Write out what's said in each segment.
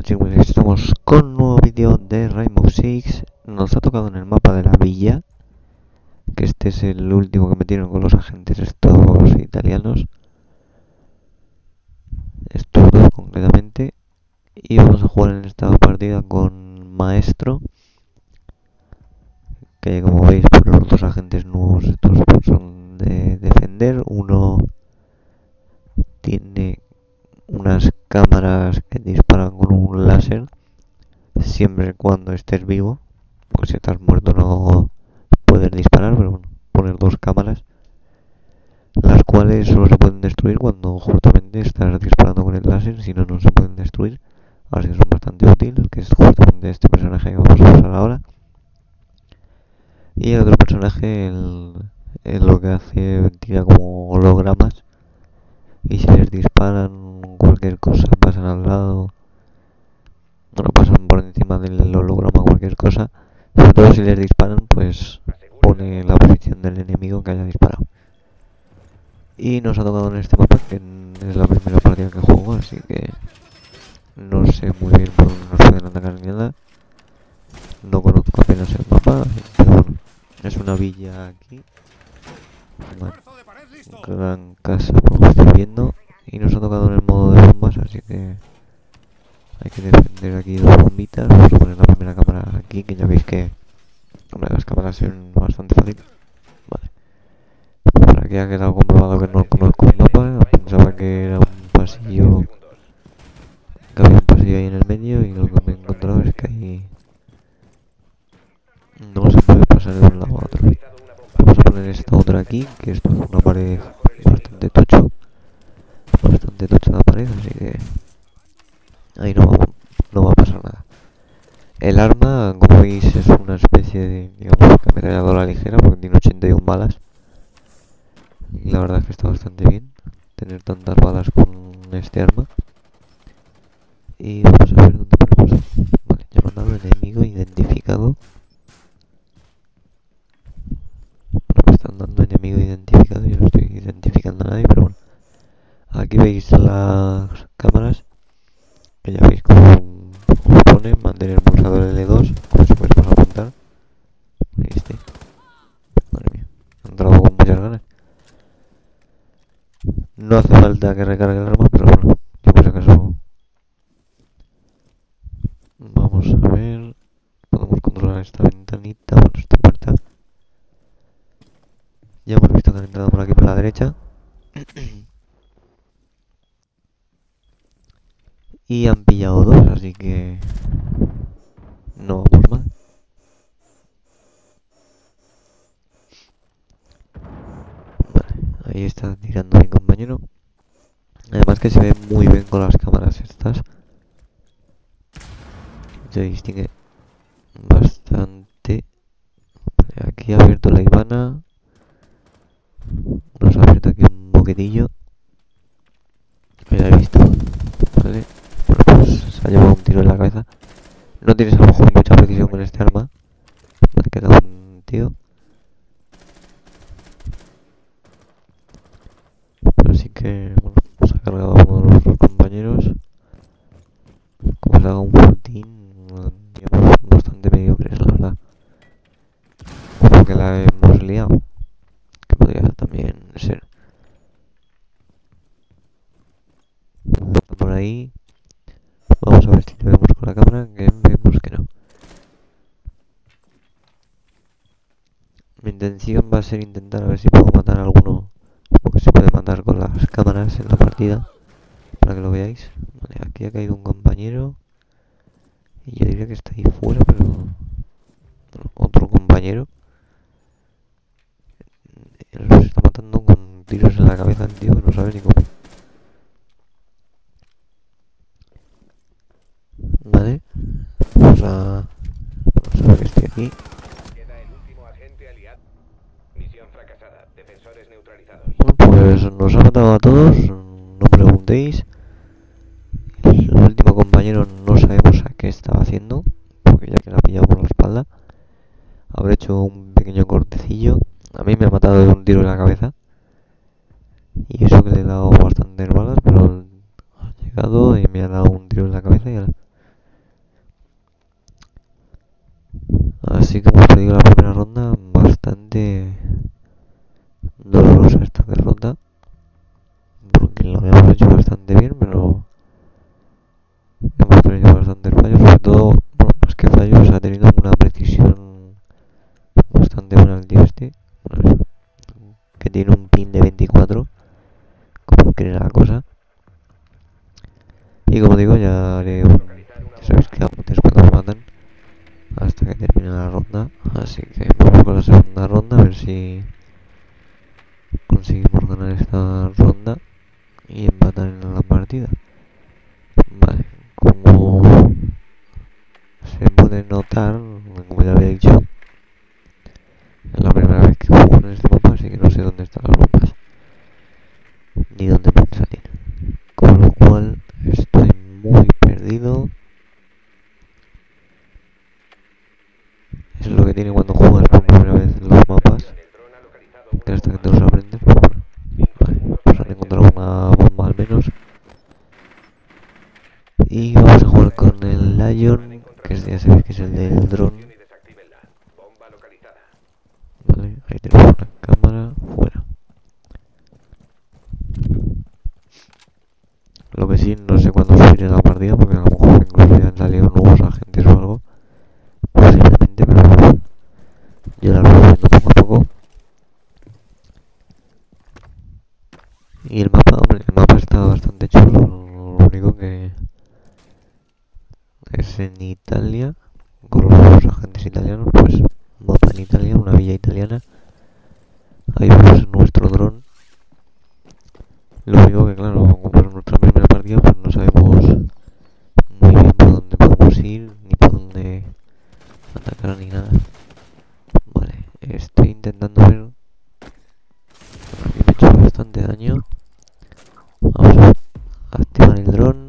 chicos, estamos con un nuevo vídeo de Rainbow Six. Nos ha tocado en el mapa de la villa, que este es el último que metieron con los agentes estos italianos. Estos dos concretamente. Y vamos a jugar en esta partida con Maestro, que como veis por los dos agentes nuevos estos son de defender. Uno tiene unas cámaras que disparan con un láser siempre y cuando estés vivo, porque si estás muerto no puedes disparar, pero bueno, poner dos cámaras, las cuales solo se pueden destruir cuando justamente estás disparando con el láser, si no, no se pueden destruir. Así que son bastante útiles, que es justamente este personaje que vamos a usar ahora. Y el otro personaje, lo que hace, tira como hologramas, y si les disparan cualquier cosa, pasan al lado, bueno, pasan por encima del holograma cualquier cosa, sobre todo si les disparan, pues pone la posición del enemigo que haya disparado. Y nos ha tocado en este mapa, que es la primera partida que juego, así que no sé muy bien por dónde nos pueden atacar ni nada. No conozco apenas el mapa, pero bueno, es una villa aquí, una gran casa por lo que estoy viendo, y nos ha tocado en el modo de bombas, así que hay que defender aquí dos bombitas. Vamos a poner la primera cámara aquí, que ya veis que, hombre, las cámaras son bastante fáciles. Vale. Por aquí ha quedado comprobado que no conozco el mapa. Pensaba que era un pasillo, que había un pasillo ahí en el medio, y lo que me he encontrado es que ahí no se puede pasar de un lado a otro. Vamos a poner esta otra aquí, que esto es una pared bastante tocha la pared, así que ahí no va a pasar nada. El arma, como veis, es una especie de, digamos, ametralladora ligera, porque tiene 81 balas. Y la verdad es que está bastante bien tener tantas balas con este arma. Y vamos a ver dónde ponemos. Vale, ya me han dado enemigo identificado. No me están dando enemigo identificado, yo no estoy identificando a nadie, pero bueno. Aquí veis las cámaras, que ya veis cómo os pone mantener pulsador L2, como si fuésemos a apuntar. ¿Viste? Madre mía, he entrado con muchas ganas. No hace falta que recargue el arma, pero bueno, yo por si acaso. Vamos a ver. Podemos controlar esta ventanita, bueno, esta puerta. Ya hemos visto que han entrado por aquí por la derecha. Y han pillado dos, así que no vamos mal. Vale, ahí está tirando mi compañero. Además que se ve muy bien con las cámaras estas. Se distingue bastante. Vale, aquí ha abierto la Ivana. Nos ha abierto aquí un boquetillo. Ya he visto. Vale. Bueno, pues se ha llevado un tiro en la cabeza. No tienes a lo mejor mucha precisión con este arma. Vale, queda un tío. Así que, bueno, se ha cargado a uno de nuestros compañeros. Como se haga un botín, digamos, bastante mediocres, la verdad. Como que la hemos liado, que podría también ser. Por ahí. Vamos a ver si lo vemos con la cámara, que vemos que no. Mi intención va a ser intentar a ver si puedo matar a alguno, porque se puede matar con las cámaras en la partida, para que lo veáis. Vale, aquí ha caído un compañero, y yo diría que está ahí fuera, pero otro compañero los está matando con tiros en la cabeza el tío, que no sabe ni cómo. Vale, vamos a ver que estoy aquí. Queda el último agente aliado. Misión fracasada. Defensores neutralizados. Bueno, pues nos ha matado a todos, no preguntéis. El último compañero no sabemos a qué estaba haciendo, porque ya que la ha pillado por la espalda, habrá hecho un pequeño cortecillo. A mí me ha matado de un tiro en la cabeza, y eso que le he dado bastantes balas, pero ha llegado y me ha dado un tiro en la cabeza y ahora Así que hemos perdido la primera ronda, bastante dolorosa esta derrota, porque lo habíamos hecho bastante bien, pero hemos tenido bastantes fallos, sobre todo, bueno, más que fallos, ha tenido una precisión bastante buena el tío este, que tiene un pin de 24, como que era la cosa. Y como digo, ya haré un... Ya sabéis que antes cuando me matan, hasta que termine la ronda. Así que vamos con la segunda ronda, a ver si conseguimos ganar esta ronda y empatar en la partida. Vale, como se puede notar, como ya había dicho, es la primera vez que juego en este mapa, así que no sé dónde están las bombas ni dónde pueden salir. Con lo cual estoy muy perdido. Es lo que tiene cuando juegas por primera vez en los mapas, que hasta que te los aprendes, pues bueno. Vale, pues han encontrado una bomba al menos. Y vamos a jugar con el Lion, que ya sabéis que es el del dron. Vale, ahí tenemos una cámara, fuera. Lo que sí, no sé cuándo subiré la partida, porque a lo mejor incluso ya han salido nuevos agentes o algo. Posiblemente, pero yo la voy subiendo poco a poco. Y el mapa, hombre, el mapa está bastante chulo, lo único que es en Italia, con los agentes italianos, pues mapa en Italia, una villa italiana. Ahí vemos nuestro dron. Lo único que claro, como es nuestra primera partida, pues no sabemos muy bien por dónde podemos ir, ni por dónde atacar ni nada. Vale, estoy intentando ver. Aquí me he hecho bastante daño. Vamos a activar el dron.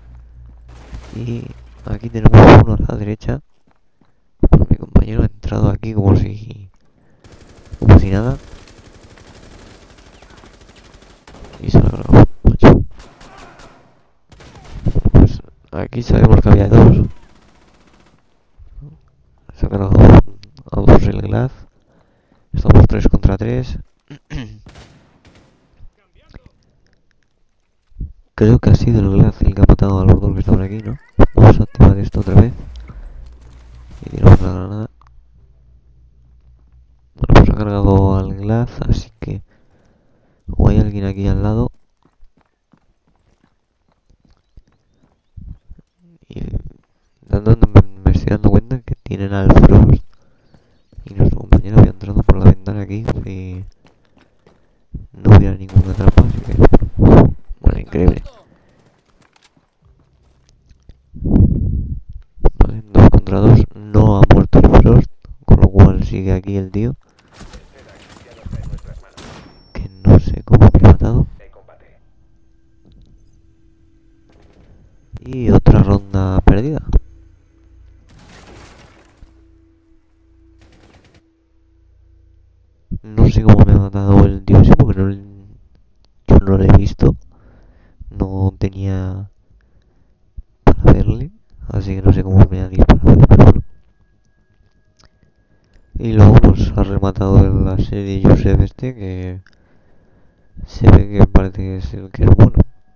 Y aquí tenemos uno a la derecha. Bueno, mi compañero ha entrado aquí como si nada. Y se ha grabado, macho. Pues aquí sabemos que había dos. Se ha cargado a dos el Glaz. Estamos 3 contra 3. Creo que ha sido el Glaz el que ha matado a los dos que estaban aquí, ¿no? Vamos a activar esto otra vez. Y tiramos la granada. Bueno, pues ha cargado al Glaz, así que... O hay alguien aquí al lado. Y me estoy dando cuenta que tienen al Frost. Y nuestro compañero había entrado por la ventana aquí y no hubiera ninguna trampa, así que... Bueno, increíble. Vale, 2 contra 2. No ha muerto el Frost, con lo cual sigue aquí el tío. Que no sé cómo me ha matado. Y otra ronda perdida. No sé cómo me ha matado el tío ese porque yo no lo he visto. No tenía para verle. Así que no sé cómo me ha disparado, pero bueno. Y luego pues ha rematado en la serie Joseph este, que se ve que parece que es el que es bueno.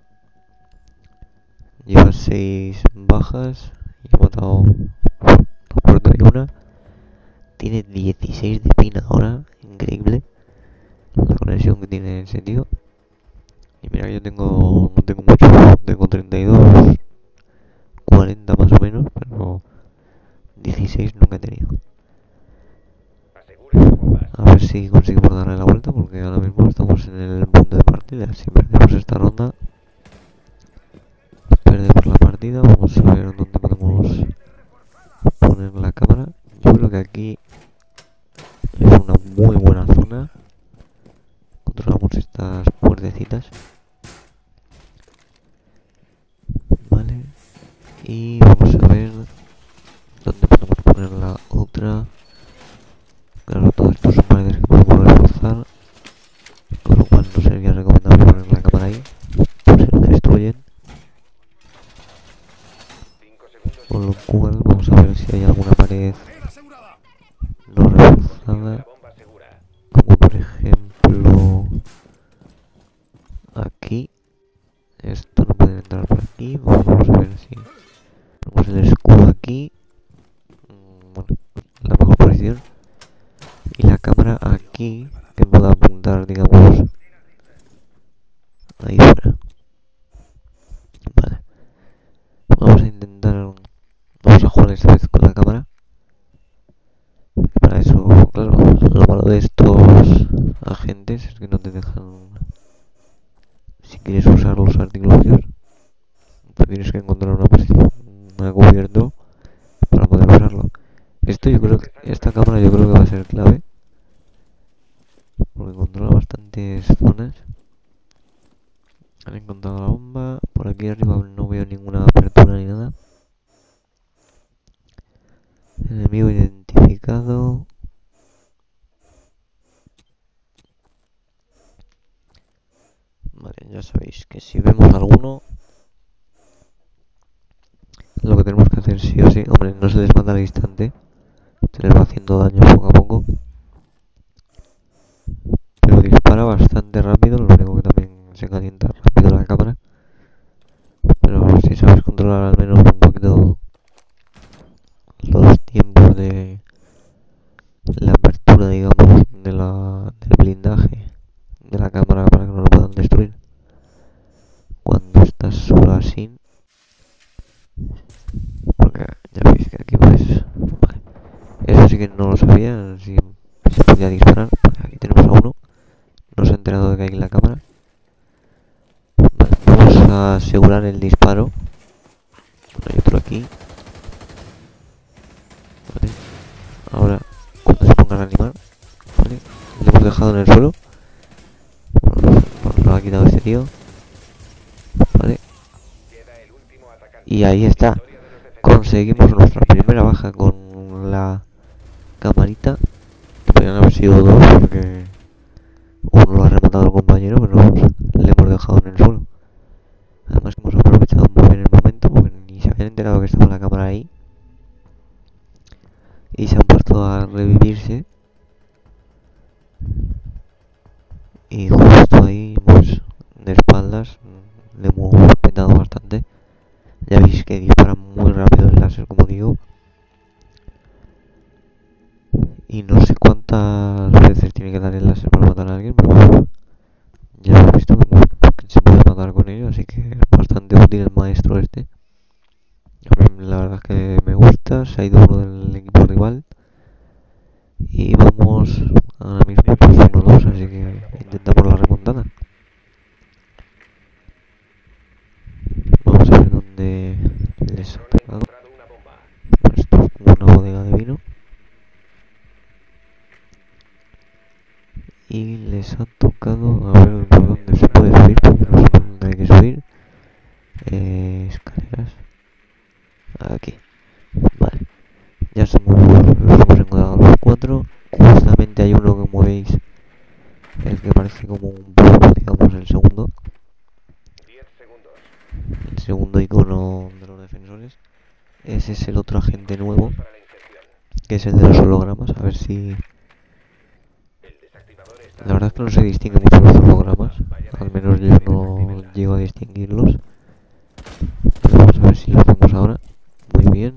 Lleva 6 bajas y ha matado, ha muerto de una. Tiene 16 de pin ahora, increíble la conexión que tiene ese tío. Y mira que yo no tengo mucho, tengo 32, 40 más o menos, pero 16 nunca he tenido. A ver si conseguimos darle la vuelta, porque ahora mismo estamos en el punto de partida. Si perdemos esta ronda, perdemos la partida. Vamos a ver dónde podemos poner la cámara. Yo creo que aquí es una muy buena zona. Controlamos estas puertecitas. Vale. Y vamos a ver dónde podemos poner la otra. Claro, todos estos son paredes que podemos reforzar, con lo cual no sería recomendable poner la cámara ahí, por si lo destruyen. Con lo cual vamos a ver si hay alguna pared aquí, pues vamos a ver si ponemos el escudo aquí, bueno, la mejor posición, y la cámara aquí, que pueda apuntar, digamos, ahí fuera. Vale, vamos a intentar, vamos a jugar esta vez con la cámara. Para eso, claro, lo malo de estos agentes es que no te dejan, si quieres usar los artilugios, te tienes que encontrar una posición, un cubierto para poder usarlo. Esto yo creo que, esta cámara yo creo que va a ser clave, porque controla bastantes zonas. Han encontrado la bomba, por aquí arriba no veo ninguna apertura ni nada. Enemigo identificado. Vale, ya sabéis que si vemos alguno, lo que tenemos que hacer sí o sí, hombre, no se les mata al instante, se les va haciendo daño poco a poco, pero dispara bastante rápido, lo único que también se calienta rápido la cámara, pero si sabes controlar al menos un poquito los tiempos de la apertura, digamos, del blindaje de la cámara para que no lo puedan destruir cuando estás solo así, porque ya veis que aquí pues, vale, eso sí que no lo sabía, si se podía disparar. Aquí tenemos a uno, no se ha enterado de que hay en la cámara. Vale, vamos a asegurar el disparo. Bueno, hay otro aquí. Vale, ahora cuando se ponga a animar, vale, le hemos dejado en el suelo. Bueno, lo ha quitado este tío. Vale, y ahí está. Conseguimos nuestra primera baja con la camarita. Que podrían haber sido dos porque uno lo ha rematado al compañero, pero le hemos dejado en el suelo. Además hemos aprovechado muy bien el momento porque ni se habían enterado que estaba la cámara ahí. Y se han puesto a revivirse. Y justo ahí, pues, de espaldas, le hemos petado bastante. Ya veis que dispara muy rápido el láser, como digo. Y no sé cuántas veces tiene que dar el láser para matar a alguien, pero bueno, ya hemos visto que se puede matar con ello, así que es bastante útil el maestro este. La verdad es que me gusta, se ha ido uno del equipo rival. Y vamos ahora mismo pues 1-2, así que intentamos la remontada. Vamos a ver dónde les ha tocado. Esto es como una bodega de vino. Y les ha tocado, a ver por dónde se puede subir, porque no sé por dónde hay que subir. Escaleras. Aquí. Vale. Ya los hemos encontrado los cuatro. Justamente hay uno, como veis, el que parece como un pulpo, digamos, el segundo. El segundo icono de los defensores. Ese es el otro agente nuevo, que es el de los hologramas. A ver si... La verdad es que no se distingue mucho los hologramas. Al menos yo no llego a distinguirlos. Pero vamos a ver si lo hacemos ahora. Muy bien.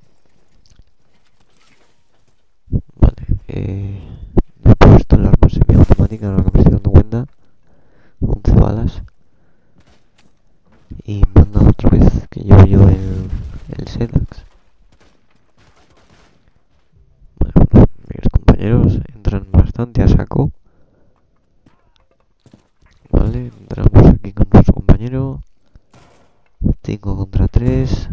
Vale. Me he puesto el arma semiautomática, ahora que me estoy dando cuenta. 11 balas. Y me han dado otra vez que llevo yo el Sedax. Bueno, mis compañeros entran bastante a saco. Vale, entramos aquí con nuestro compañero. 5 contra 3.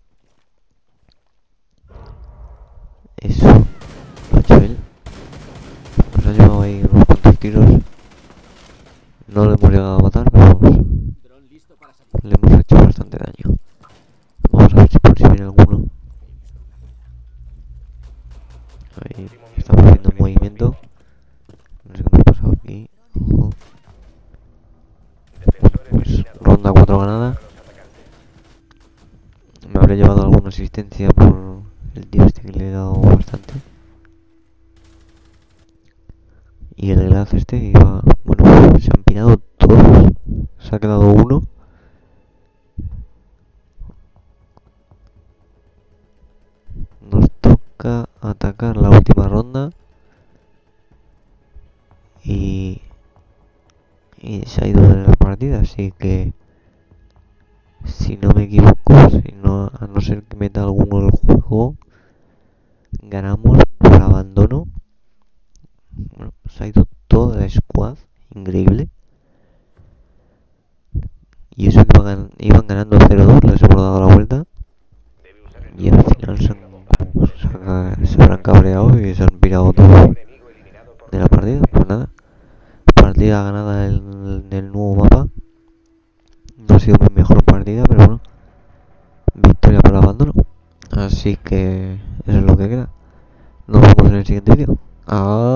Eso, lo ha hecho él. Nos ha llevado ahí unos cuantos tiros. No le hemos llegado a matar, pero le hemos hecho bastante daño. Vamos a ver si por si viene alguno. Ahí estamos viendo un movimiento. No sé qué me ha pasado aquí. Ojo. Pues ronda 4 ganada. Me habré llevado alguna asistencia por el tío este que le he dado bastante. Y el Glaz este iba... Bueno, se han pirado todos. Se ha quedado uno. sacar la última ronda y, y se ha ido de la partida, así que si no me equivoco, a no ser que meta alguno el juego, ganamos por abandono. Bueno, se ha ido toda la squad, increíble. Y eso que iban ganando 0-2, les hemos dado la vuelta. Debe usar el Y al nuevo final dispositivo para se habrán cabreado y se han pirado todos enemigo eliminado por de la partida. Pues nada, partida ganada en el nuevo mapa. No ha sido mi mejor partida, pero bueno, victoria por abandono. Así que eso es lo que queda. Nos vemos en el siguiente vídeo. Adiós.